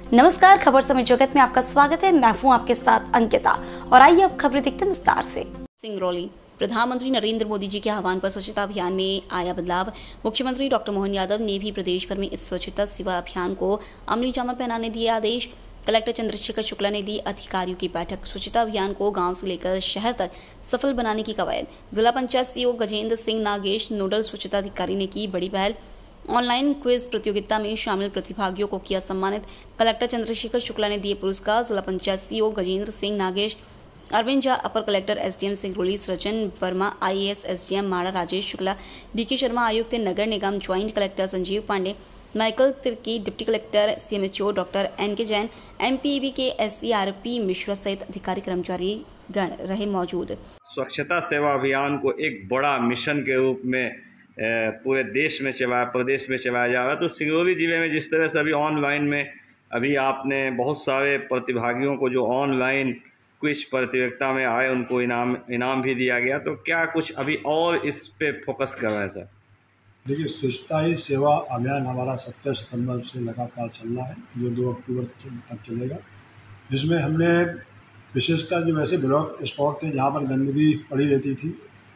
नमस्कार, खबर समय जगत में आपका स्वागत है। मैं हूं आपके साथ अंकिता और आइए अब खबरें देखते हैं विस्तार से। सिंगरौली, प्रधानमंत्री नरेंद्र मोदी जी के आह्वान पर स्वच्छता अभियान में आया बदलाव। मुख्यमंत्री डॉक्टर मोहन यादव ने भी प्रदेश भर में इस स्वच्छता सेवा अभियान को अमली जामा पहनाने दिए आदेश। कलेक्टर चंद्रशेखर शुक्ला ने ली अधिकारियों की बैठक। स्वच्छता अभियान को गांव से लेकर शहर तक सफल बनाने की कवायद। जिला पंचायत सीईओ गजेंद्र सिंह नागेश, नोडल स्वच्छता अधिकारी ने की बड़ी पहल। ऑनलाइन क्विज प्रतियोगिता में शामिल प्रतिभागियों को किया सम्मानित। कलेक्टर चंद्रशेखर शुक्ला ने दिए पुरस्कार। जिला पंचायत सीईओ गजेंद्र सिंह नागेश, अरविंद झा, अपर collector SDM Singrauli Srijan Verma, IAS SDM माड़ा राजेश शुक्ला, डीके शर्मा आयुक्त नगर निगम, joint collector Sanjeev Pande, Michael Tirkey, deputy collector CMHO doctor NK Jain, MPB के एससीआरपी मिश्रा सहित अधिकारी कर्मचारी गण रहे मौजूद। स्वच्छता सेवा अभियान को एक बड़ा मिशन के रूप में पूरे देश में प्रदेश में चलाया जा रहा है। तो सिंगरौली जिले में जिस तरह से अभी ऑनलाइन में अभी आपने बहुत सारे प्रतिभागियों को जो ऑनलाइन क्विज प्रतियोगिता में आए उनको इनाम भी दिया गया, तो क्या कुछ अभी और इस पे फोकस कर रहा है सर? देखिए, स्वच्छता ही सेवा अभियान हमारा 17 सितंबर से लगातार चल रहा है, जो 2 अक्टूबर तक चलेगा, जिसमें हमने विशेषकर जो वैसे ब्लॉक स्पॉट थे जहाँ पर गंदगी पड़ी रहती थी,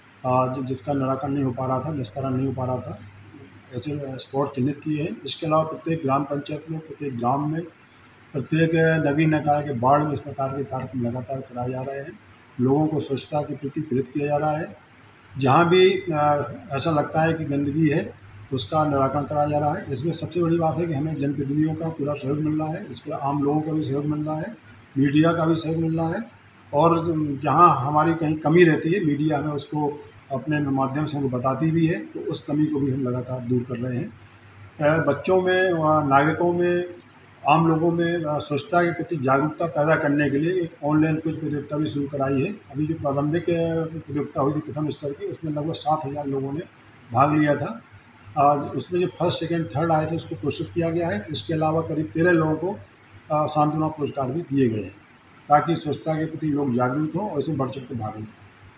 जिसका निराकरण नहीं हो पा रहा था, निस्तारण नहीं हो पा रहा था, ऐसे स्पॉट चिन्हित किए हैं। इसके अलावा प्रत्येक ग्राम पंचायत में, प्रत्येक ग्राम में, प्रत्येक नगरीय निकाय के वार्ड में इस प्रकार के कार्यक्रम लगातार कराए जा रहे हैं। लोगों को स्वच्छता के प्रति प्रेरित किया जा रहा है। जहाँ भी ऐसा लगता है कि गंदगी है, उसका निराकरण कराया जा रहा है। इसमें सबसे बड़ी बात है कि हमें जनप्रतिनिधियों का पूरा सहयोग मिल रहा है, इसके आम लोगों का भी सहयोग मिल रहा है, मीडिया का भी सहयोग मिल रहा है, और जहाँ हमारी कहीं कमी रहती है, मीडिया हमें उसको अपने माध्यम से हमको बताती भी है, तो उस कमी को भी हम लगातार दूर कर रहे हैं। बच्चों में, नागरिकों में, आम लोगों में स्वच्छता के प्रति जागरूकता पैदा करने के लिए एक ऑनलाइन क्विज प्रतियोगिता भी शुरू कराई है। अभी जो प्रारंभिक प्रतियोगिता हुई थी प्रथम स्तर की, उसमें लगभग 7,000 लोगों ने भाग लिया था। उसमें जो फर्स्ट, सेकेंड, थर्ड आए थे उसको पुरस्कृत किया गया है। इसके अलावा करीब 13 लोगों को सांत्वना पुरस्कार भी दिए गए हैं, ताकि स्वच्छता के प्रति लोग जागरूक हों और इसमें बढ़ चढ़ के भाग लें।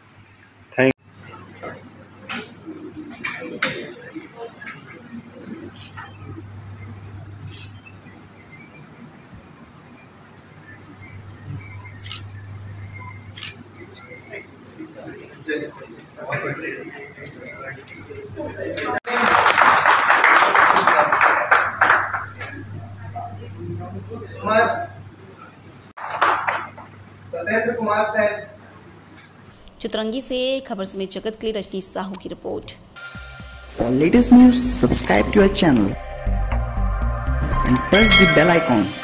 सत्येंद्र कुमार सेन। चित्रंगी से खबर समेत जगत के लिए रजनी साहू की report. For latest news, subscribe to our channel and press the bell icon.